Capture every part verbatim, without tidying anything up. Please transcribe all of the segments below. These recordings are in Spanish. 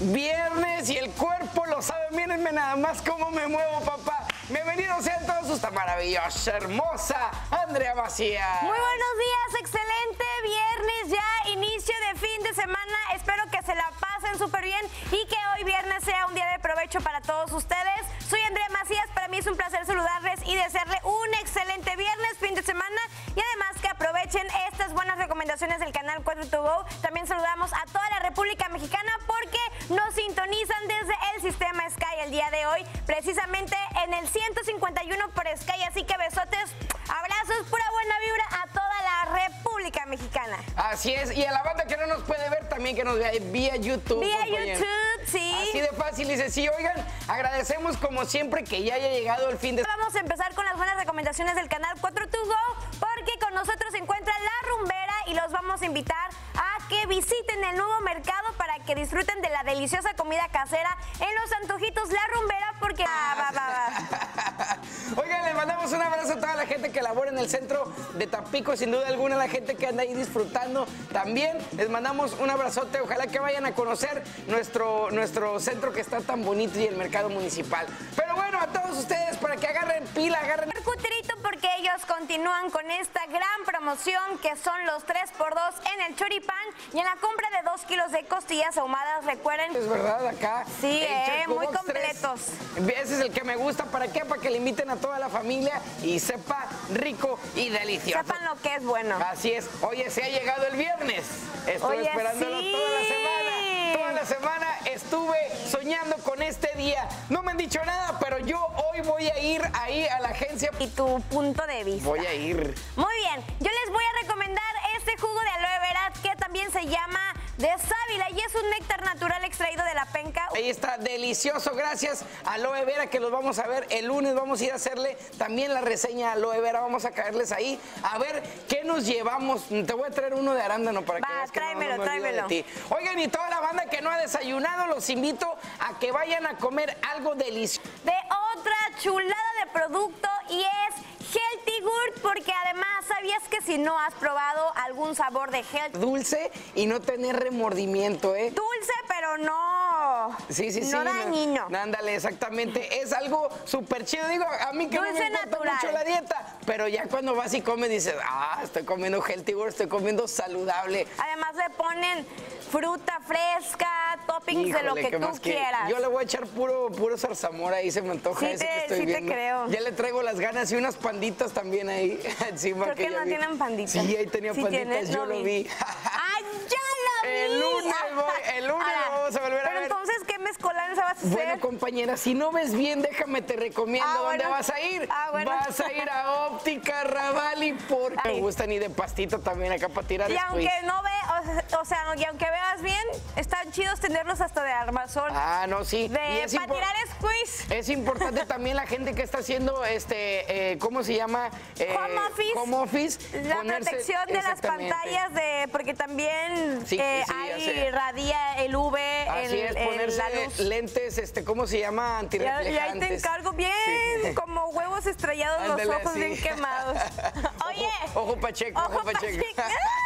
viernes y el cuerpo lo sabe. Mírenme nada más cómo me muevo, papá. Bienvenidos sean todos esta maravillosa, hermosa Andrea Macías. Muy buenos días, excelente viernes ya, inicio de fin de semana. Espero que se la pasen súper bien y que hoy viernes sea un día de provecho para todos ustedes. Soy Andrea Macías, para mí es un placer saludarles y desearle un excelente viernes, fin de semana y además que aprovechen estas buenas recomendaciones del canal cuatro to go. También saludamos a toda la República Mexicana porque nos sintonizan desde el sistema Sky el día de hoy, precisamente en el ciento cincuenta y uno por Sky, así que besotes, abrazos, pura buena vibra a toda la República Mexicana. Así es, y a la banda que no nos puede ver también que nos vea vía YouTube. Vía YouTube, sí. Así de fácil y sencillo. Oigan, agradecemos como siempre que ya haya llegado el fin de... Vamos a empezar con las buenas recomendaciones del canal cuatro to go porque con nosotros se encuentra La Rumbera y los vamos a invitar a que visiten el nuevo mercado para que disfruten de la deliciosa comida casera en los antojitos La Rumbera porque... Ah, va, va, va. Oigan, les mandamos un abrazo a toda la gente que labora en el centro de Tampico, sin duda alguna, la gente que anda ahí disfrutando también. Les mandamos un abrazote, ojalá que vayan a conocer nuestro, nuestro centro que está tan bonito y el mercado municipal. Pero bueno, a todos ustedes para que agarren pila, agarren... Cuterito porque ellos continúan con esta gran promoción que son los tres por dos en el choripán y en la compra de dos kilos de costillas ahumadas, recuerden. Es verdad, acá. Sí, eh, muy completos. tres. Ese es el que me gusta. ¿Para qué? Para que le inviten a toda la familia y sepa rico y delicioso. Sepan lo que es bueno. Así es. Oye, se ha llegado el viernes. Estoy Oye, esperándolo sí. toda la semana. Toda la semana estuve soñando con este día. No me han dicho nada, pero yo hoy voy a ir ahí a la agencia. Y tu punto de vista. Voy a ir. Muy bien. Yo les voy a recomendar este jugo de aloe vera que también se llama de sábila y es un néctar natural extraído de la penca. Ahí está, delicioso, gracias a Aloe Vera que los vamos a ver el lunes, vamos a ir a hacerle también la reseña a Aloe Vera, vamos a caerles ahí a ver qué nos llevamos. Te voy a traer uno de arándano para Va, que veas que tráemelo, no, no me olvido tráemelo. de ti. Oigan, y toda la banda que no ha desayunado, los invito a que vayan a comer algo delicioso. De otra chulada de producto y es Healthy Gurt, porque además, ¿sabías que si no has probado algún sabor de Healthy? Dulce y no tener remordimiento, ¿eh? Dulce, pero no. Sí, sí, sí. No dañino. No, ándale, exactamente. Es algo súper chido. Digo, a mí que no Dulce me importa natural. mucho la dieta, pero ya cuando vas y comes dices, ah, estoy comiendo Healthy Gurt, estoy comiendo saludable. Además le ponen fruta fresca, toppings Híjole, de lo que ¿qué tú más que- quieras. Yo le voy a echar puro, puro zarzamora ahí, se me antoja Sí ese te- que estoy sí te viendo. creo. Ya le traigo las ganas y unas panditas también ahí encima. Creo que ya no vi. tienen panditas. Sí, ahí tenía ¿Sí panditas, tienes? yo No lo vi. vi. ¡Ay, ya lo vi! El lunes voy, el lunes Ahora, lo vamos a volver a pero ver. entonces, ¿qué mezcolanza vas a hacer? Bueno, compañera, si no ves bien, déjame te recomiendo Ah, dónde bueno. vas a ir. Ah, bueno. Vas a ir a Óptica Ravali porque Ay. me gustan y de pastito también acá para tirar Y después. aunque no ve, o, o sea, y aunque veas bien, están chidos tenerlos hasta de armazón. Ah, no, sí. Y de es para impo- tirar squeeze. Es importante también la gente que está haciendo este, eh, ¿cómo se llama? Eh, Home office. Home office. La ponerse- protección de las exactamente. pantallas de porque también Sí, eh, sí, ya ahí sé. radia el U V Así en, es, en ponerse la luz. lentes, este, ¿cómo se llama? Y, y ahí Antirreflejantes. te encargo bien, Sí. como huevos estrellados, Ándale, los ojos así. bien quemados. Oye. Ojo, ojo pacheco, ojo, Ojo pacheco. Pacheco.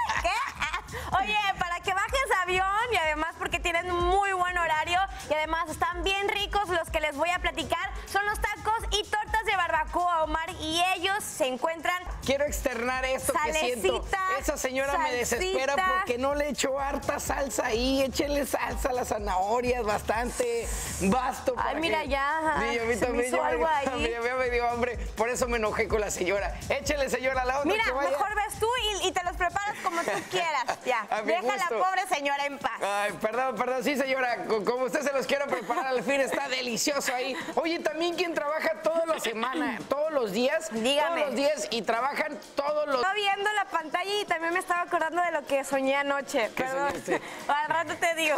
¿Qué? Oye, para que bajes avión y además porque tienen muy buen horario y además están bien ricos los que les voy a platicar, son los tacos y tortas de barbacoa, Omar, y ellos se encuentran... Quiero externar esto que siento. Salecita, Esa señora me salsita. desespera porque no le echo harta salsa ahí. Échele salsa a las zanahorias, bastante basto. Ay, para mira que- ya, Sí, a mí se me también hizo ya me, algo ahí. a mí ya me dio hambre. Por eso me enojé con la señora. Échele, señora, la otra Mira, que vaya. mejor ves tú y, y te los preparas como tú quieras. Ya, A mi deja a la gusto. pobre señora en paz. Ay, perdón, perdón, sí, señora, co- como usted se los quiero preparar al fin, está delicioso ahí. Oye, también quien trabaja toda la semana, todos los días, Dígame. todos los días y trabajan todos los... Estaba viendo la pantalla y también me estaba acordando de lo que soñé anoche. ¿Qué Perdón. soñaste? Al rato te digo.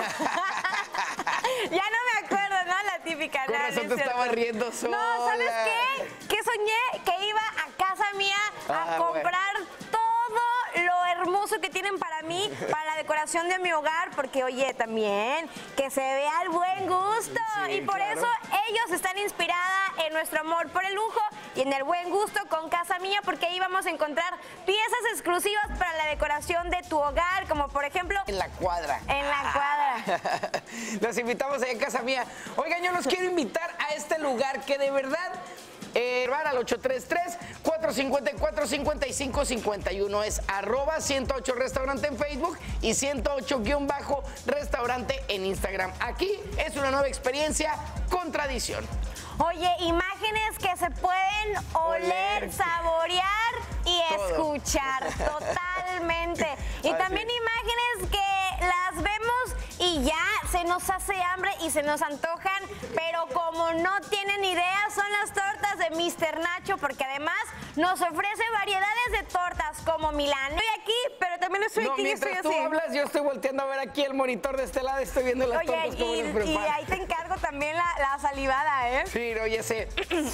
Ya no me acuerdo, ¿no? La típica. Con no, razón no es te cierto. estabas riendo sola. No, ¿sabes qué? Que soñé que iba a casa mía a Ah, comprar todo lo hermoso que tienen para mí, para la decoración de mi hogar, porque oye, también que se vea el buen gusto. Sí, y por claro. eso ellos están inspiradas en nuestro amor por el lujo y en el buen gusto con Casa Mía, porque ahí vamos a encontrar piezas exclusivas para la decoración de tu hogar, como por ejemplo... En la cuadra. En la cuadra. Los invitamos allá en Casa Mía. Oigan, yo los quiero invitar a este lugar que de verdad... Eh, van al ocho tres tres, cuatro cinco cuatro, cinco cinco cinco uno. Es arroba ciento ocho Restaurante en Facebook y ciento ocho guión bajo Restaurante en Instagram. Aquí es una nueva experiencia con tradición. Oye, imágenes que se pueden oler, oler. saborear y todo. Escuchar totalmente. Y Así también es. Imágenes que las vemos y ya se nos hace hambre y se nos antojan, pero como no tienen idea, son las tortas de mister Nacho, porque además nos ofrece variedades de tortas como Milán. Estoy aquí, pero también estoy no, aquí. Mientras estoy tú así. hablas, yo estoy volteando a ver aquí el monitor de este lado, estoy viendo las Oye, tortas como y, las preparan. Y ahí te encargo también la, la salivada, ¿eh? Sí, oye, sé.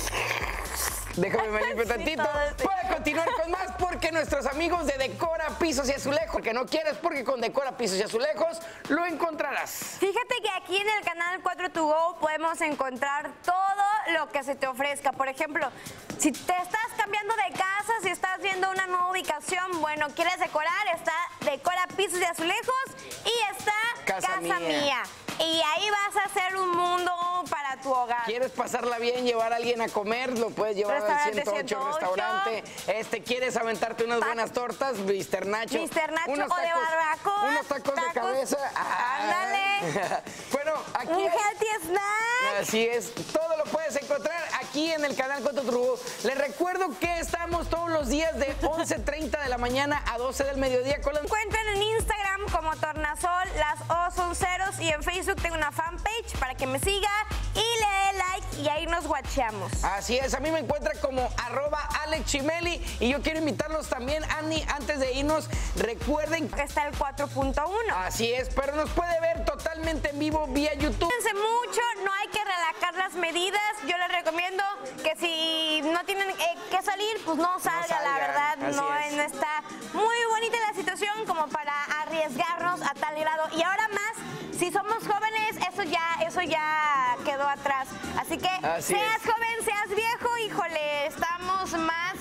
Déjame me limpio tantito. Sí, Puede continuar con más porque nuestros amigos de Decora Pisos y Azulejos, que no quieres porque con Decora Pisos y Azulejos lo encontrarás. Fíjate que aquí en el canal cuatro to go podemos encontrar todo lo que se te ofrezca. Por ejemplo, si te estás cambiando de casa, si estás viendo una nueva ubicación, bueno, quieres decorar, está Decora Pisos y Azulejos y está Casa, Casa Mía. Mía. Y ahí vas a hacer un mundo para tu hogar. ¿Quieres pasarla bien, llevar a alguien a comer? Lo puedes llevar al ciento ocho Restaurante. Este, ¿quieres aventarte unas buenas tortas? mister Nacho. mister Nacho unos o tacos, de barbacoa. Unos tacos, tacos de cabeza. Ándale. Bueno, aquí un hay, healthy snack. Así es. Todo lo puedes encontrar aquí en el canal cuatro to go. Les recuerdo que estamos todos los días de once treinta de la mañana a doce del mediodía. Con las... Encuentran en Instagram como Tornasol, las O son ceros, y en Facebook tengo una fanpage para que me siga y le dé like y ahí nos guacheamos. Así es, a mí me encuentra como arroba Alex Chimeli y yo quiero invitarlos también, Annie, antes de irnos, recuerden que está el cuatro punto uno. Así es, pero nos puede ver totalmente en vivo vía YouTube. Cuídense mucho, no hay que relajar las medidas. Yo les recomiendo que si no tienen eh, que salir, pues no salga, no salgan, la verdad. No, no está muy bonita la situación como para arriesgarnos a tal grado. Y ahora más, si somos jóvenes, eso ya, eso ya quedó atrás. Así que Así seas es. joven, seas viejo, híjole, estamos más,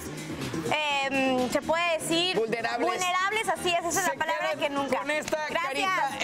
eh, se puede decir, vulnerables. vulnerables, así es, esa es Se la palabra que nunca. Con esta Gracias. carita